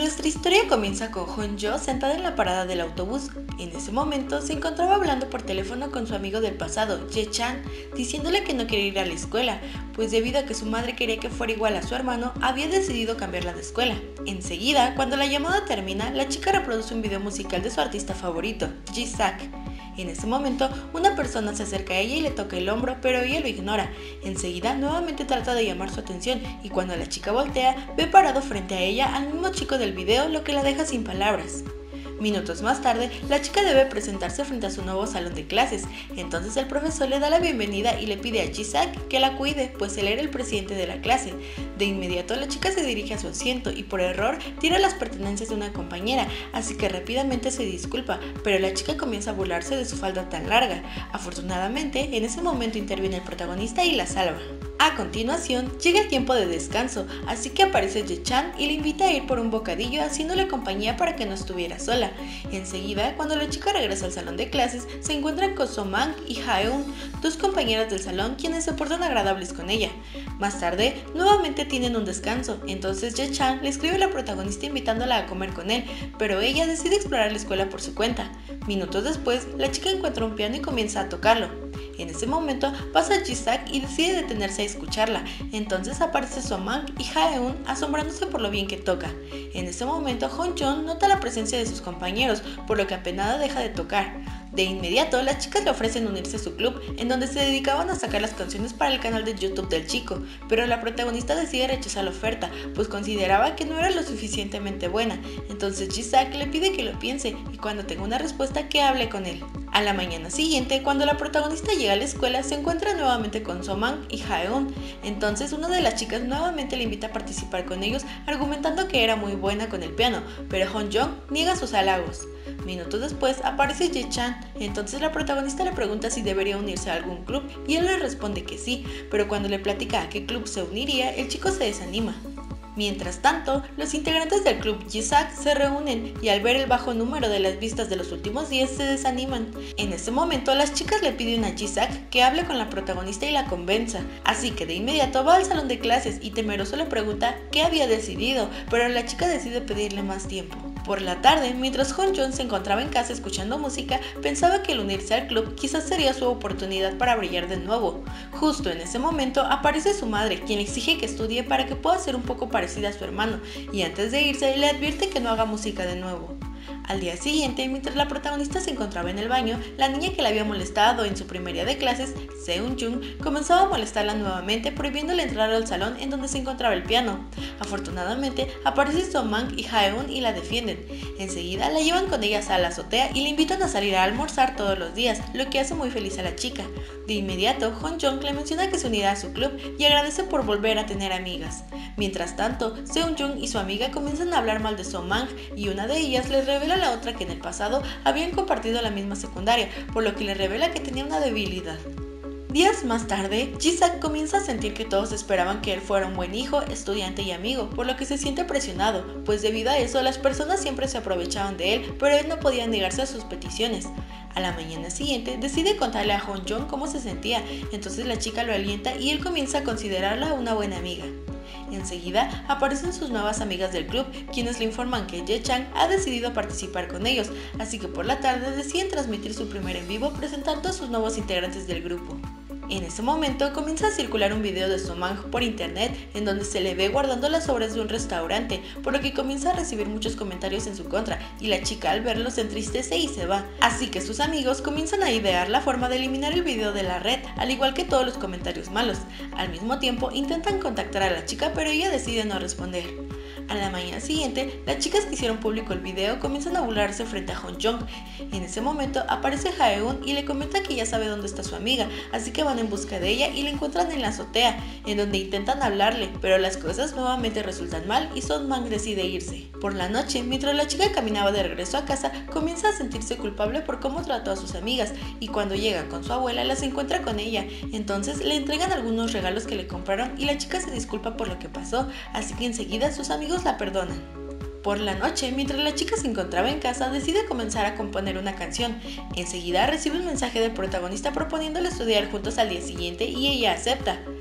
Nuestra historia comienza con Hong-jo sentada en la parada del autobús. En ese momento se encontraba hablando por teléfono con su amigo del pasado, Ye-chan, diciéndole que no quería ir a la escuela, pues debido a que su madre quería que fuera igual a su hermano, había decidido cambiarla de escuela. Enseguida, cuando la llamada termina, la chica reproduce un video musical de su artista favorito, Jisoo. En ese momento, una persona se acerca a ella y le toca el hombro, pero ella lo ignora. Enseguida, nuevamente trata de llamar su atención y cuando la chica voltea, ve parado frente a ella al mismo chico del video, lo que la deja sin palabras. Minutos más tarde, la chica debe presentarse frente a su nuevo salón de clases. Entonces el profesor le da la bienvenida y le pide a Jisoo que la cuide, pues él era el presidente de la clase. De inmediato la chica se dirige a su asiento y por error tira las pertenencias de una compañera, así que rápidamente se disculpa, pero la chica comienza a burlarse de su falda tan larga. Afortunadamente, en ese momento interviene el protagonista y la salva. A continuación, llega el tiempo de descanso, así que aparece Ye-chan y le invita a ir por un bocadillo haciéndole compañía para que no estuviera sola. Enseguida, cuando la chica regresa al salón de clases, se encuentra con So-mang y Ha-eun, dos compañeras del salón quienes se portan agradables con ella. Más tarde, nuevamente tienen un descanso, entonces Ye-chan le escribe a la protagonista invitándola a comer con él, pero ella decide explorar la escuela por su cuenta. Minutos después, la chica encuentra un piano y comienza a tocarlo. En ese momento pasa Jisoo y decide detenerse a escucharla, entonces aparece So-mang y Ha-eun asombrándose por lo bien que toca. En ese momento Hong-jo nota la presencia de sus compañeros, por lo que apenada deja de tocar. De inmediato, las chicas le ofrecen unirse a su club, en donde se dedicaban a sacar las canciones para el canal de YouTube del chico, pero la protagonista decide rechazar la oferta, pues consideraba que no era lo suficientemente buena. Entonces Jisoo le pide que lo piense y cuando tenga una respuesta que hable con él. A la mañana siguiente, cuando la protagonista llega a la escuela, se encuentra nuevamente con So-mang y Ha-eun. Entonces una de las chicas nuevamente le invita a participar con ellos, argumentando que era muy buena con el piano, pero Hong-jo niega sus halagos. Minutos después aparece Ye-chan, entonces la protagonista le pregunta si debería unirse a algún club y él le responde que sí, pero cuando le platica a qué club se uniría, el chico se desanima. Mientras tanto, los integrantes del club Jisoo se reúnen y al ver el bajo número de las vistas de los últimos días se desaniman. En ese momento, las chicas le piden a Jisoo que hable con la protagonista y la convenza, así que de inmediato va al salón de clases y temeroso le pregunta qué había decidido, pero la chica decide pedirle más tiempo. Por la tarde, mientras Hong-jo se encontraba en casa escuchando música, pensaba que el unirse al club quizás sería su oportunidad para brillar de nuevo. Justo en ese momento aparece su madre, quien le exige que estudie para que pueda ser un poco parecida a su hermano, y antes de irse le advierte que no haga música de nuevo. Al día siguiente, mientras la protagonista se encontraba en el baño, la niña que la había molestado en su primer día de clases, Seung-jung, comenzaba a molestarla nuevamente prohibiéndole entrar al salón en donde se encontraba el piano. Afortunadamente, aparece So-mang y Ha-eun y la defienden. Enseguida la llevan con ellas a la azotea y le invitan a salir a almorzar todos los días, lo que hace muy feliz a la chica. De inmediato, Hong-jo le menciona que se unirá a su club y agradece por volver a tener amigas. Mientras tanto, Seung-jung y su amiga comienzan a hablar mal de So-mang y una de ellas les revela a la otra que en el pasado habían compartido la misma secundaria, por lo que le revela que tenía una debilidad. Días más tarde, Jisoo comienza a sentir que todos esperaban que él fuera un buen hijo, estudiante y amigo, por lo que se siente presionado, pues debido a eso las personas siempre se aprovechaban de él, pero él no podía negarse a sus peticiones. A la mañana siguiente, decide contarle a Hong-jo cómo se sentía, entonces la chica lo alienta y él comienza a considerarla una buena amiga. Enseguida aparecen sus nuevas amigas del club, quienes le informan que Ye-chan ha decidido participar con ellos, así que por la tarde deciden transmitir su primer en vivo presentando a sus nuevos integrantes del grupo. En ese momento comienza a circular un video de So-mang por internet en donde se le ve guardando las sobras de un restaurante, por lo que comienza a recibir muchos comentarios en su contra y la chica al verlo se entristece y se va. Así que sus amigos comienzan a idear la forma de eliminar el video de la red, al igual que todos los comentarios malos. Al mismo tiempo intentan contactar a la chica pero ella decide no responder. A la mañana siguiente, las chicas que hicieron público el video comienzan a burlarse frente a Hong-jo. En ese momento aparece Ha-eun y le comenta que ya sabe dónde está su amiga, así que van en busca de ella y la encuentran en la azotea, en donde intentan hablarle, pero las cosas nuevamente resultan mal y So-mang decide irse. Por la noche, mientras la chica caminaba de regreso a casa, comienza a sentirse culpable por cómo trató a sus amigas y cuando llega con su abuela las encuentra con ella, entonces le entregan algunos regalos que le compraron y la chica se disculpa por lo que pasó, así que enseguida sus amigos la perdonan. Por la noche, mientras la chica se encontraba en casa, decide comenzar a componer una canción. Enseguida recibe un mensaje del protagonista proponiéndole estudiar juntos al día siguiente y ella acepta.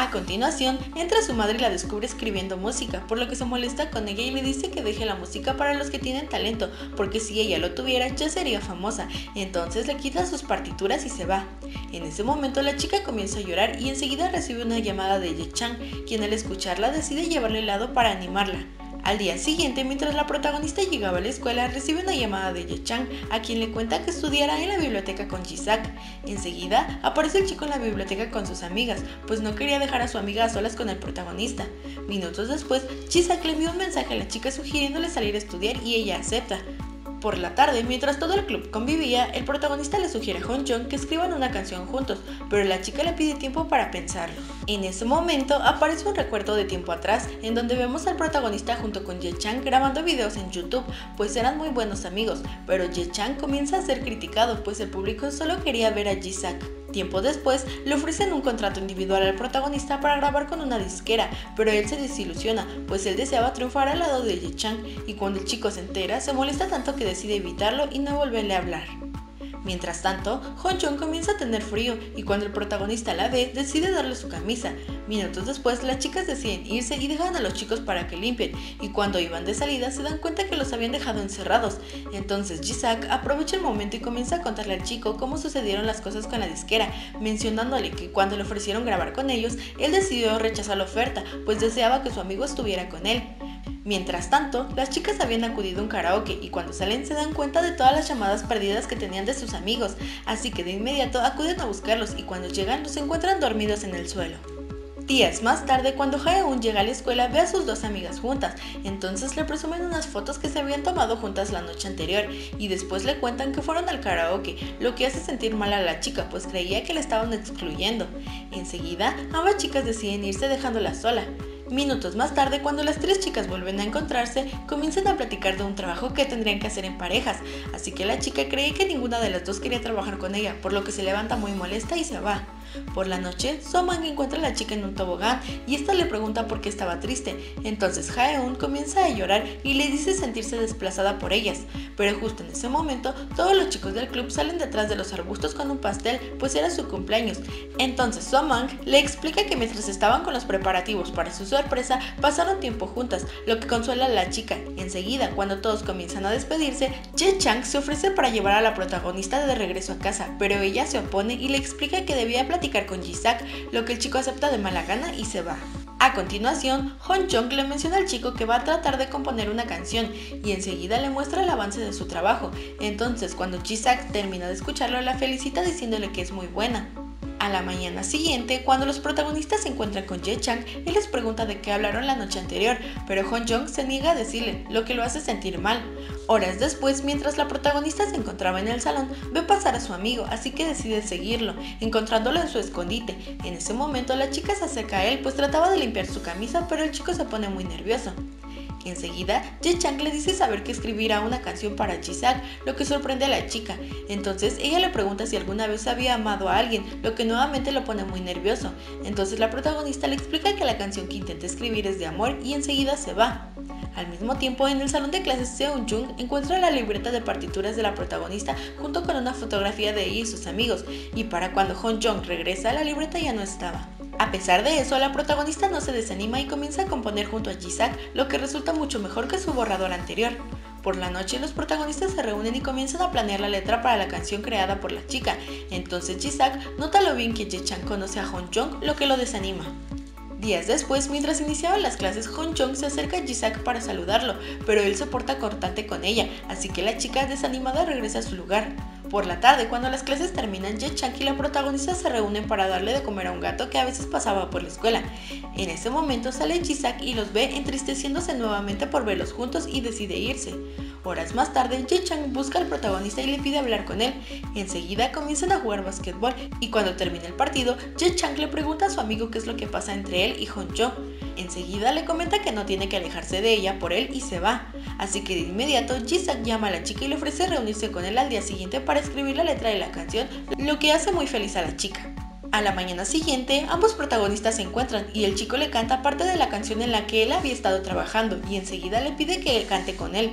A continuación, entra su madre y la descubre escribiendo música, por lo que se molesta con ella y le dice que deje la música para los que tienen talento, porque si ella lo tuviera ya sería famosa. Entonces le quita sus partituras y se va. En ese momento la chica comienza a llorar y enseguida recibe una llamada de Ye-chan, quien al escucharla decide llevarle helado para animarla. Al día siguiente, mientras la protagonista llegaba a la escuela, recibe una llamada de Ye-chan, a quien le cuenta que estudiará en la biblioteca con Ji-sak. Enseguida, aparece el chico en la biblioteca con sus amigas, pues no quería dejar a su amiga a solas con el protagonista. Minutos después, Ji-sak le envía un mensaje a la chica sugiriéndole salir a estudiar y ella acepta. Por la tarde, mientras todo el club convivía, el protagonista le sugiere a Hong-jong que escriban una canción juntos, pero la chica le pide tiempo para pensarlo. En ese momento aparece un recuerdo de tiempo atrás, en donde vemos al protagonista junto con Ye-chan grabando videos en YouTube, pues eran muy buenos amigos, pero Ye-chan comienza a ser criticado, pues el público solo quería ver a Ji-sak. Tiempo después, le ofrecen un contrato individual al protagonista para grabar con una disquera, pero él se desilusiona, pues él deseaba triunfar al lado de Ye-chan, y cuando el chico se entera, se molesta tanto que decide evitarlo y no volverle a hablar. Mientras tanto, Hong-jong comienza a tener frío y cuando el protagonista la ve, decide darle su camisa. Minutos después, las chicas deciden irse y dejan a los chicos para que limpien, y cuando iban de salida se dan cuenta que los habían dejado encerrados. Entonces Ji-sak aprovecha el momento y comienza a contarle al chico cómo sucedieron las cosas con la disquera, mencionándole que cuando le ofrecieron grabar con ellos, él decidió rechazar la oferta, pues deseaba que su amigo estuviera con él. Mientras tanto, las chicas habían acudido a un karaoke y cuando salen se dan cuenta de todas las llamadas perdidas que tenían de sus amigos, así que de inmediato acuden a buscarlos y cuando llegan los encuentran dormidos en el suelo. Días más tarde, cuando Hae-un llega a la escuela, ve a sus dos amigas juntas, entonces le presumen unas fotos que se habían tomado juntas la noche anterior y después le cuentan que fueron al karaoke, lo que hace sentir mal a la chica, pues creía que la estaban excluyendo. Enseguida, ambas chicas deciden irse dejándola sola. Minutos más tarde, cuando las tres chicas vuelven a encontrarse, comienzan a platicar de un trabajo que tendrían que hacer en parejas, así que la chica cree que ninguna de las dos quería trabajar con ella, por lo que se levanta muy molesta y se va. Por la noche, So-man encuentra a la chica en un tobogán y esta le pregunta por qué estaba triste, entonces Hae-un comienza a llorar y le dice sentirse desplazada por ellas, pero justo en ese momento todos los chicos del club salen detrás de los arbustos con un pastel, pues era su cumpleaños. Entonces So-man le explica que mientras estaban con los preparativos para su sorpresa, pasaron tiempo juntas, lo que consuela a la chica. Enseguida, cuando todos comienzan a despedirse, Ye-chan se ofrece para llevar a la protagonista de regreso a casa, pero ella se opone y le explica que debía platicar con Ji-sak, lo que el chico acepta de mala gana y se va. A continuación, Hong-jong le menciona al chico que va a tratar de componer una canción y enseguida le muestra el avance de su trabajo. Entonces, cuando Ji-sak termina de escucharlo, la felicita diciéndole que es muy buena. A la mañana siguiente, cuando los protagonistas se encuentran con Ye-chan, él les pregunta de qué hablaron la noche anterior, pero Hong-jong se niega a decirle, lo que lo hace sentir mal. Horas después, mientras la protagonista se encontraba en el salón, ve pasar a su amigo, así que decide seguirlo, encontrándolo en su escondite. En ese momento, la chica se acerca a él, pues trataba de limpiar su camisa, pero el chico se pone muy nervioso. Enseguida, Ye-chan le dice saber que escribirá una canción para Ji-sak, lo que sorprende a la chica. Entonces ella le pregunta si alguna vez había amado a alguien, lo que nuevamente lo pone muy nervioso. Entonces la protagonista le explica que la canción que intenta escribir es de amor y enseguida se va. Al mismo tiempo, en el salón de clases, Seung-jung encuentra la libreta de partituras de la protagonista junto con una fotografía de ella y sus amigos, y para cuando Hong-jong regresa, la libreta ya no estaba. A pesar de eso, la protagonista no se desanima y comienza a componer junto a Ji-sak, lo que resulta mucho mejor que su borrador anterior. Por la noche, los protagonistas se reúnen y comienzan a planear la letra para la canción creada por la chica. Entonces Ji-sak nota lo bien que Ye-chan conoce a Hong-jong, lo que lo desanima. Días después, mientras iniciaban las clases, Hong-jong se acerca a Ji-sak para saludarlo, pero él se porta cortante con ella, así que la chica desanimada regresa a su lugar. Por la tarde, cuando las clases terminan, Ye-chan y la protagonista se reúnen para darle de comer a un gato que a veces pasaba por la escuela. En ese momento sale Ji-sak y los ve entristeciéndose nuevamente por verlos juntos y decide irse. Horas más tarde, Ye-chan busca al protagonista y le pide hablar con él. Enseguida comienzan a jugar basquetbol y cuando termina el partido, Ye-chan le pregunta a su amigo qué es lo que pasa entre él y Hong-jong. Enseguida le comenta que no tiene que alejarse de ella por él y se va. Así que de inmediato, Ji-sak llama a la chica y le ofrece reunirse con él al día siguiente para escribir la letra de la canción, lo que hace muy feliz a la chica. A la mañana siguiente, ambos protagonistas se encuentran y el chico le canta parte de la canción en la que él había estado trabajando y enseguida le pide que él cante con él.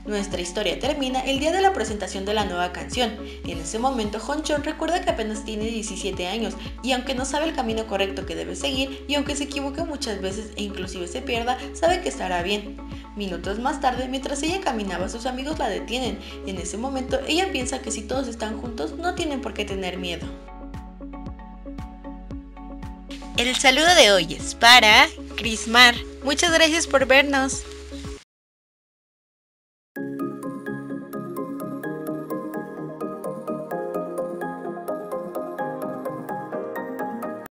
Nuestra historia termina el día de la presentación de la nueva canción. En ese momento, Honchon recuerda que apenas tiene 17 años y aunque no sabe el camino correcto que debe seguir y aunque se equivoque muchas veces e inclusive se pierda, sabe que estará bien. Minutos más tarde, mientras ella caminaba, sus amigos la detienen. En ese momento, ella piensa que si todos están juntos, no tienen por qué tener miedo. El saludo de hoy es para Crismar. Muchas gracias por vernos.